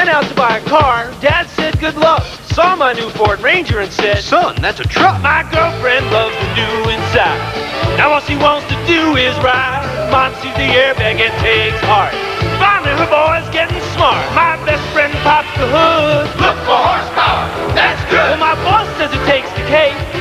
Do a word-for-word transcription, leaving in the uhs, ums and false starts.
Went out to buy a car. Dad said good luck. Saw my new Ford Ranger and said, son, that's a truck. My girlfriend loves the new inside. Now all she wants to do is ride. Mom sees the airbag and takes heart. Finally her boy's getting smart. My best friend pops the hood. Look for horsepower, that's good. Well, my boss says it takes the cake.